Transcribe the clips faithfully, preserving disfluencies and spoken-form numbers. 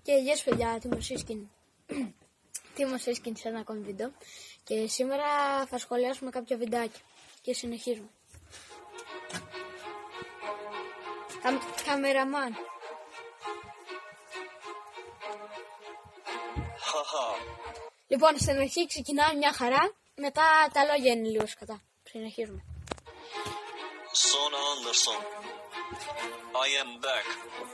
Και γεια σας παιδιά, Τίμος Σύσκιν. Τίμος Σύσκιν σε ένα ακόμη βίντεο. Και σήμερα θα σχολιάσουμε κάποια βιντεάκια. Και συνεχίζουμε. Κα, καμεραμάν. Λοιπόν, στην αρχή ξεκινάμε μια χαρά. Μετά τα λόγια είναι λίγο σκατά. Συνεχίζουμε. Son Anderson, I am back.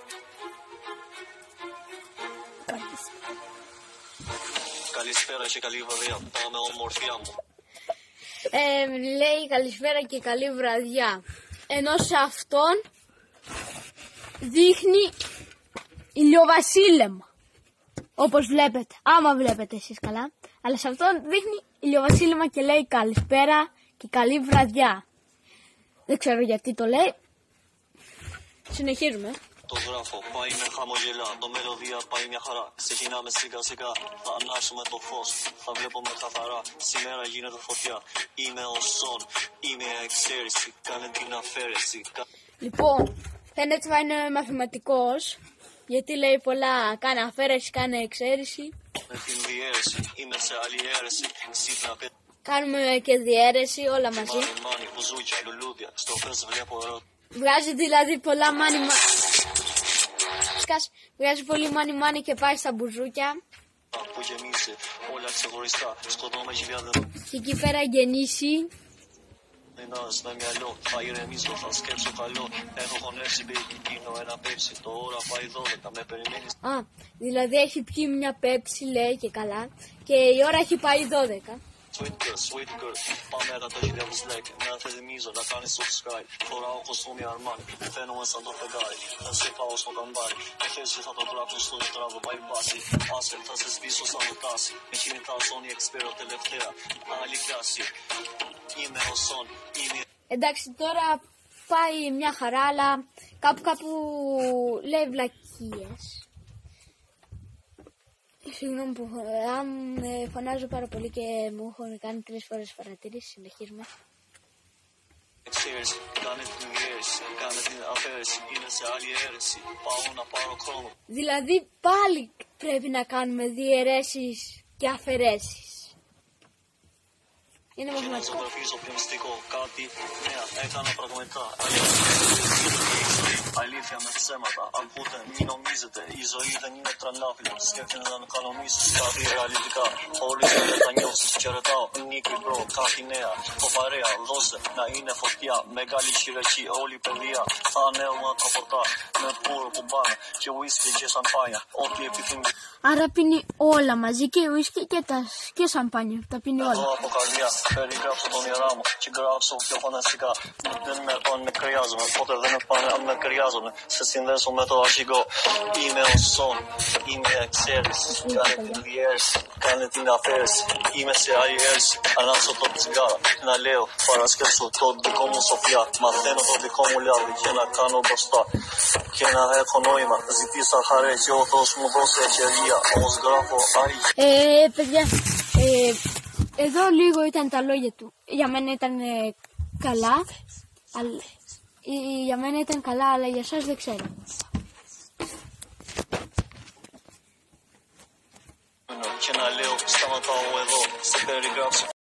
Καλησπέρα και καλή βραδιά. Πάμε ομορφιά μου. Ε, λέει καλησπέρα και καλή βραδιά. Ενώ σε αυτόν δείχνει ηλιοβασίλεμα. Όπως βλέπετε, άμα βλέπετε εσείς καλά. Αλλά σε αυτόν δείχνει ηλιοβασίλεμα και λέει καλησπέρα και καλή βραδιά. Δεν ξέρω γιατί το λέει. Συνεχίζουμε. Το γράφω, πάει με χαμογελά. Το μελωδία πάει μια χαρά. Ξεκινάμε σιγά σιγά. Θα ανάσουμε το φως. Θα βλέπουμε καθαρά. Σήμερα γίνεται φωτιά. Είμαι ο Σον. Είμαι η εξαίρεση. Κάνε την αφαίρεση. Λοιπόν, φαίνεται θα είναι μαθηματικός. Γιατί λέει πολλά. Κάνε αφαίρεση, κάνε εξαίρεση. Με την διαίρεση. Είμαι σε άλλη αίρεση. Ξύπνα πέ... Κάνουμε και διαίρεση όλα μαζί. Μάνι, μάνι, μπουζούκια, λουλούδια. Στο πες βλέπω ερώτηση. Βγάζει δηλαδή πολλά μάνι μάνι. Βγάζει πολύ μάνι μάνι και πάει στα μπουζούκια. Που γεμίσει όλα ξεχωριστά. Σκοτώμε χιλιάδες. Και εκεί πέρα γεννήσει. Μενάς με μυαλό, θα ηρεμήσω, θα σκέψω καλό. Έχω χωνεύσει baby, πίνω ένα πέψι. Το ώρα πάει δώδεκα, με περιμένεις. Α, δηλαδή έχει πιει μια πέψη λέει και καλά. Και η ώρα έχει πάει δώδεκα. Sweet girl, sweet girl, πάμε εκατό χιλιάδες like. Να θε θυμίζω, να κάνεις subscribe. Φοράω κοστούμι αρμάνι, φαίνομαι σαν το φεγγάρι. Θα σε πάω στο καμπάρι, με χέρι θα το τράξω στο τράβο, πάει μπάση. Άσε, θα σε σβήσω σαν το τάση. Με κινητά Sony Xperia τελευταία, άλλη κλάση. Είμαι ο Son, είμαι... Εντάξει, τώρα πάει μια χαρά, αλλά κάπου κάπου λέει βλακίες. Συγγνώμη που αν ε, φωνάζω πάρα πολύ και μου έχουν κάνει τρεις φορές παρατήρηση. Συνεχίζουμε. Εξαίρεση, κάνε την διαίρεση, κάνε την αφαίρεση. Είναι σε άλλη αίρεση, πάω να πάρω χρόνο. Δηλαδή πάλι πρέπει να κάνουμε διαιρέσεις και αφαιρέσεις. Είναι Και να μαθηματικό. ζωγραφίζω πιο μυστικό. Κάτι νέα έκανα πραγματικά. Αλήθεια με ψέματα. Ακούτε, μην νομίζετε. Η ζωή δεν είναι τρανάφιλο. Σκέφτεται να κανονίσεις κάτι ρεαλιστικά. Όλοι θα μετανιώσεις. Χαιρετάω, νίκη μπρο, κάτι νέα. Το παρέα, δώσε να είναι φωτιά. Μεγάλη χειρετή, όλη η παιδεία. Θα ανέβουμε τα ποτά. Με πουρο κουμπάνα και whisky και σαμπάνια. Ό,τι επιθυμεί. Άρα πίνει όλα μαζί και whisky και, τα, και σαμπάνια. Τα πίνει όλα. Εγώ από καρδιά περιγράψω τον ιερά μου και γράψω πιο φανατικά. Δεν με πάνε με χρειάζομαι, ποτέ δεν με πάνε αν με χρειάζομαι. Σε συνδέσω με το αρχηγό. Είμαι ο Son, είμαι εξαίρεση. Κάνε την διαίρεση, κάνε την αφαίρεση. Είμαι σε άλλη αίρεση, ανάψω το τσιγάρα. Να λέω, παρασκέψω το δικό μου σοφιά. Μαθαίνω το δικό μου λάδι και να κάνω μπροστά. Και να έχω νόημα, ζητήσα χαρέ και ο Θεός μου δώσε ευκαιρία. Όμως γράφω άλλη. Ε, παιδιά, ε, εδώ λίγο ήταν τα λόγια του. Για μένα ήταν ε, καλά. Αλλά, ε, για μένα ήταν καλά, αλλά για εσάς δεν ξέρω. Και να λέω, σταματάω εδώ, σε περιγράψω.